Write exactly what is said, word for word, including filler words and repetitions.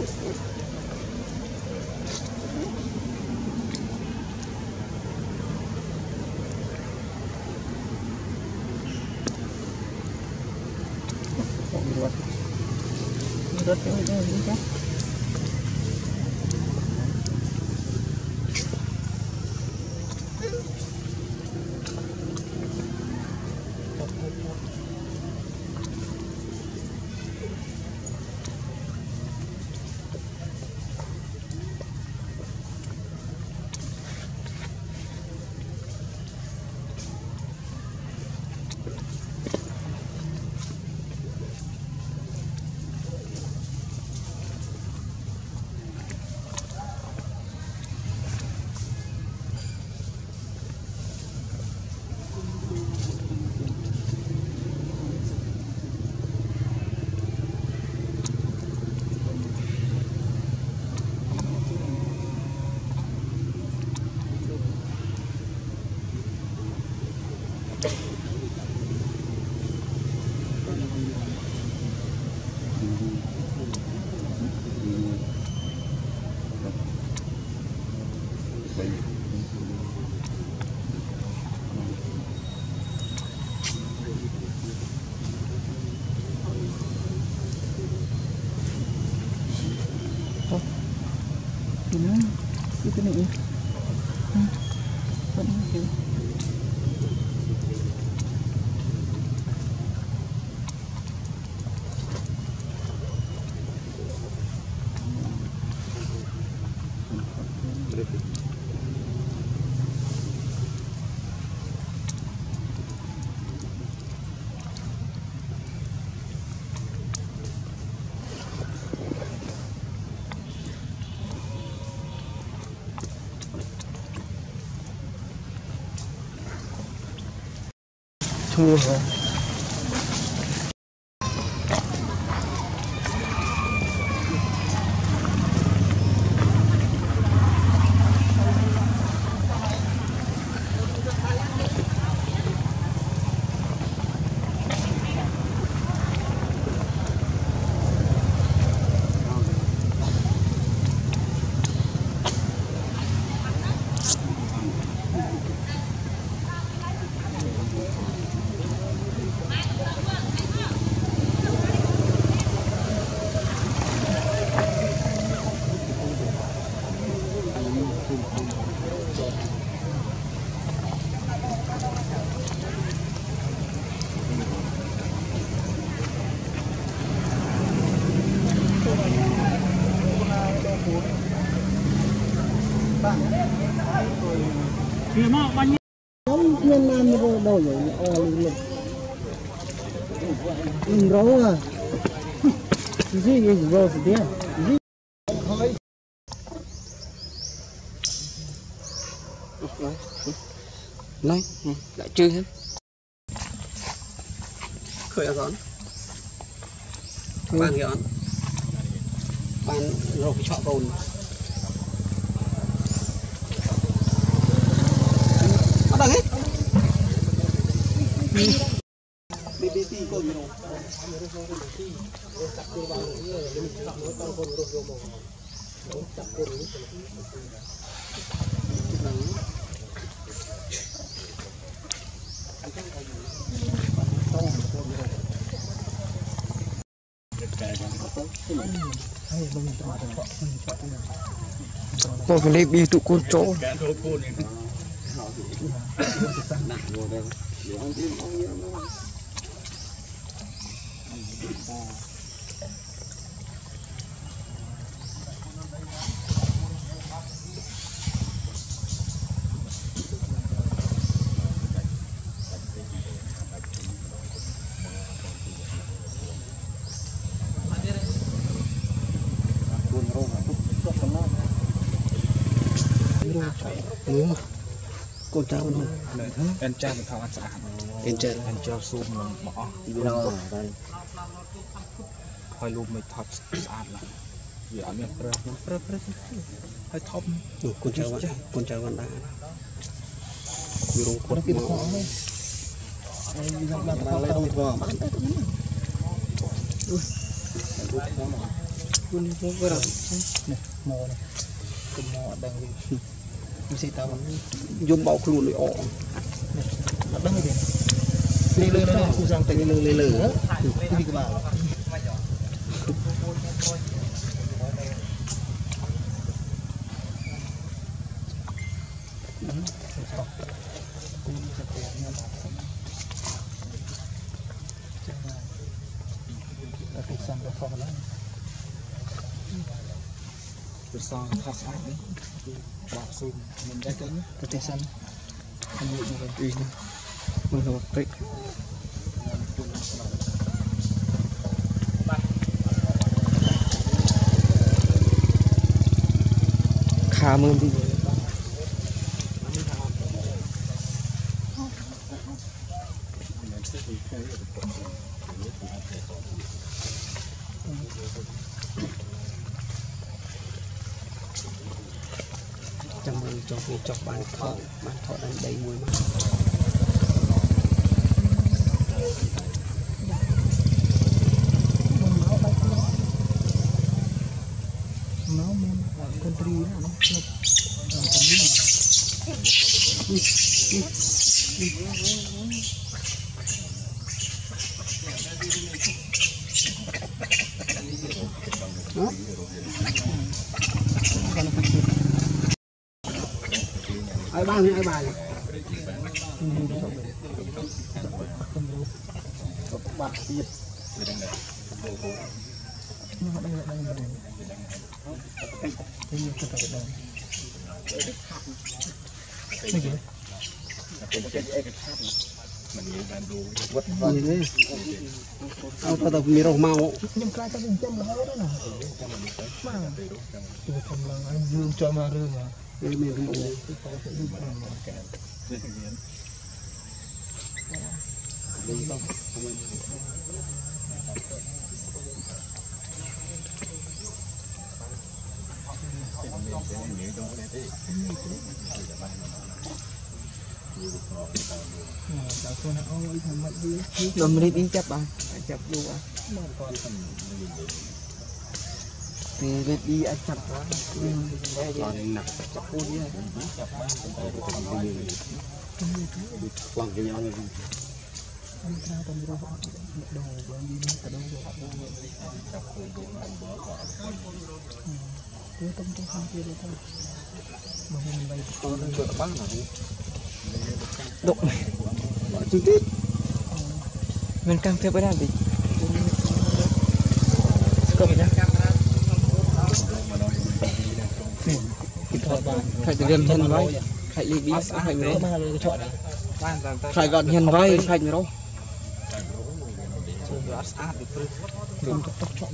rớt cái này đi chứ. Cái này vẫn thế. Thua hả? Thì mà bao nhiêu giống nhân nam như đâu vậy o lực lực rau à gì cái rau gì đấy gì nói lại chưa hết khởi ở con ban cái ban rồi cái chọ cồn bắt đầu hết đi đi đi cồn rồi cô phải lấy bi tụ côn chỗ đúng cô cháu nó em cha mình thao ăn sạch em cha em cho xôm mình bỏ nó đây hơi luôn mình thọt sạch là vì ở miền Bắc nó rất rất hơi thâm con cháu con cháu con đã rồi con kia khó đấy anh làm làm lấy đâu qua bán đấy คุณพวกเราเนี่ยหมอเนี่ยเป็นหมอดังเลยไม่ใช่ตามันยมเบาครูเลยออกมันดังเลยเลยเลยเลยกูสั่งแต่เลยเลยเลยที่นี่ก็มาไปสั่งไปฟองแล้วไปซองทัสอาร์นี่บอกซูมมันได้กันไปเตะซันอายุมันเป็นอีมันก็เตะขามือดีจำมือจอกจอกบานทอดบานทอดอันใดมวยมาน้องมันคนตรีนะน้องชอบคนนี้ไอ้บ้านนี่ไอ้บ้านบาดเจ็บนี่เลยเอาแต่แต่มีโรคเมายังกลายเป็นจำแล้วด้วยนะมาตัวทำลังยืมจอมาเรื่องอ่ะไม่ไม่รู้นมรีบอินจับอ่ะจับดูอ่ะนี่รีบดีอ่ะจับอ่ะตอนหนักจับพูดเยอะจับบ้านวางกันยังไงđụng trực tiếp mình cam theo cái đàn gì cầm nhá phải gần nhân vai phải đi đi phải người đó phải gần nhân vai phải người đó